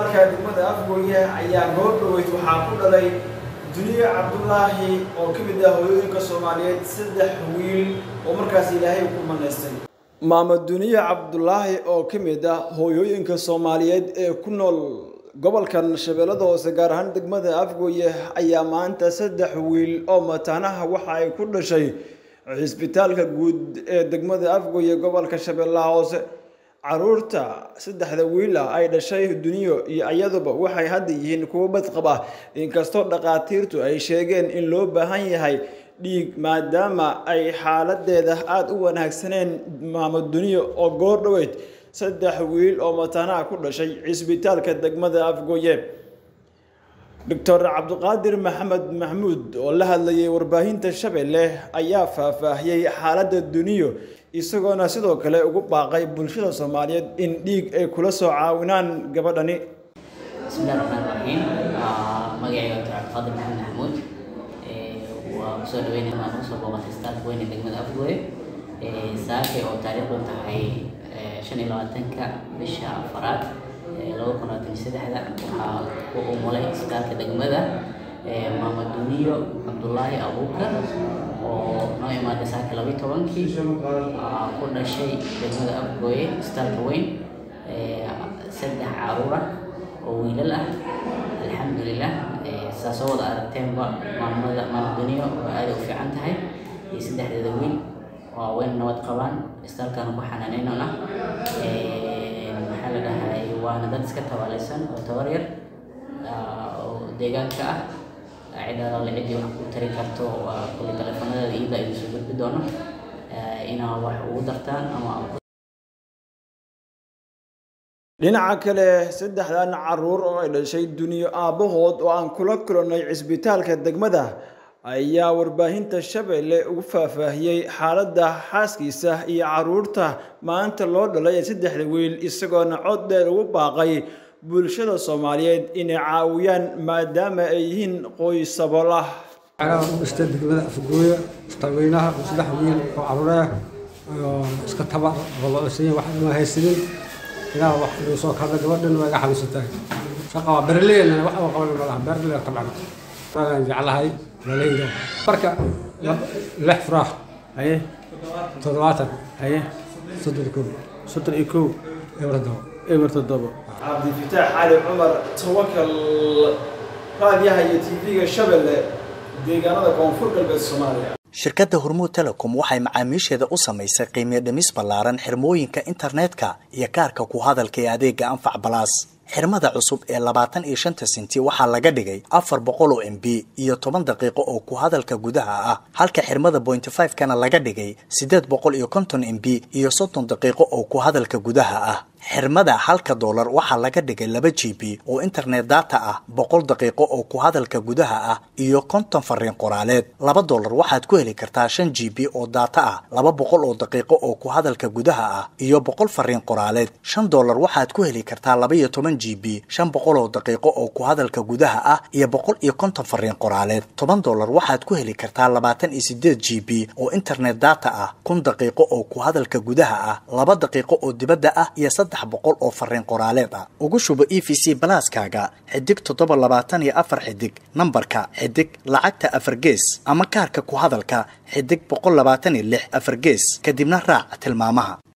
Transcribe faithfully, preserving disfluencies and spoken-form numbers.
degmada Afgooye ayaa goor dhaweyd waxaa ku dhalay Duniya Cabdullaahi oo ka mid ah hooyooyinka Soomaaliyeed saddex wiil oo markaas Ilaahay ku manaystay. Maama Duniya Cabdullaahi oo ka mid ah hooyooyinka Soomaaliyeed ee ku nool gobolkan Shabeellada Hoose gaar ahaan degmada Afgooye ayaa maanta saddex wiil oo mataanaha waxa ay ku dhashay cisbitaalka guud ee degmada Afgooye gobolka Shabeellaha Hoose. caruurta saddexda wiil ah ay dhashay Duniyo iyo ayaduba waxay hadda yihiin kuwo bad qaba inkastoo dhaqaatiirtu ay sheegeen in loo baahan yahay dhiig maadaama ay xaaladeeda aad u wanaagsaneen. Maama Duniyo oo goor dhaweyd saddex wiil oo mataanaha ku dhashay cisbitaalka degmada Afgooye. Doctor Cabdiqaadir Maxamed Maxmuud oo la hadlayay warbaahinta Shabeelle ayaa faahfaahiyay xaaladda Duniyo isagoona sidoo kale ugu baaqay bulshada Soomaaliyeed in dhiig ay kula soo caawinaan gabadhani. Bismillahir Rahmanir Rahiim. Magacayga Doctor Cabdiqaadir Maxamed Maxmuud ee waa soo dhaweynay maan soo booqatay isbitaalka weyn ee degmada Afgooye ee saakay oo taariikhdu tahay shan iyo labaatanka bisha afraad laba kun iyo saddex waxaa ku umulay isbitaalka degmada Maama Duniyo Cabdullaahi Abuukar oo noo imaaday saaka laba iyo tobankii ku dhashay degmada Afgooye isbitaalka weyn saddex caruur ah oo wiilal ah. Alxamdulillaah saasoo wada aragteenba maamada Maama Duniyo oo aad u fiican tahay iyo saddexdeeda wiil oo weyn nabad qabaan isbitaalkana ku xanaanaynona maxaa la dhahay waana dad iska tawaalaysan oo tabar yar oo deegaanka ah ciidada la cidi wax ku tari karto kulli telefoonada iyada ay soo gudbi doono inaa wax ugu dartaan ama dhinaca kale saddexdan caruur oo ay dhashay Duniyo aabahood oo aan kula kulannay cisbitaalka degmada ayaa warbaahinta Shabeelle ugu faahfaahiyay xaaladda xaaskiisa iyo caruurta maanta loo dhalay saddexda wiil isagoona cod dheer ugu baaqay bulshada Soomaaliyeed inay caawiyaan maadaama ay yihiin qoys sabool ah. Ana istaa degmada Afgooye istaweynaha saddex wiil oo caruur ah oo iska tabar walaal sayay wax ma haysanin ilaa wax uu soo kala gabadhan way xanuunsatay shaqo berleena wax oo qaban walaal berleena tabcan waxaan jeclahay walaaydo marka lix farax aye toddobaatan aye soddon iyo kow soddon iyo kow eberdo eberdo عبد الفتاح علي عمر توكل راديها iyo T V-ga Shabeelle deegaanada koonfur galbeed Soomaaliya. Shirkadda Hormuud Telecom waxay macaamiisheeda u samaysay qiimo dhimis ballaaran xirmooyinka internetka iyo kaarka ku hadalka ee adeega Anfac Plus. xirmada cusub ee labaatan iyo shan senti waxaa laga dhigay afar boqol oo M B iyo toban daqiiqo oo ku hadalka gudaha ah halka xirmada point five kana laga dhigay siddeed boqol iyo konton M B iyo soddon daqiiqo oo ku hadalka gudaha ah. xirmada halka dollar waxaa laga dhigay laba G B oo internet data ah boqol daqiiqo oo ku hadalka gudaha ah iyo konton fariin qoraaleed. laba dollar waxaad ku heli kartaa shan G B oo data ah laba boqol oo daqiiqo oo ku hadalka gudaha ah iyo boqol fariin qoraaleed. shan dollar waxaad ku heli kartaa laba iyo toban G B shan boqol oo daqiiqo oo ku hadalka gudaha ah iyo boqol iyo konton fariin qoraaleed. toban dollar waxaad ku heli kartaa labaatan iyo siddeed G B oo internet data ah kun daqiiqo oo ku hadalka gudaha ah laba daqiiqo oo dibadda ah iyo saddex boqol oo fariin qoraaleed ah. ugu shubo E V C Plus-kaaga xidig toddoba labaatan iyo afar xidig nambarka xidig lacagta afar gees ama kaarka ku hadalka xidig boqol labaatan iyo lix afar gees kadibna raac tilmaamaha.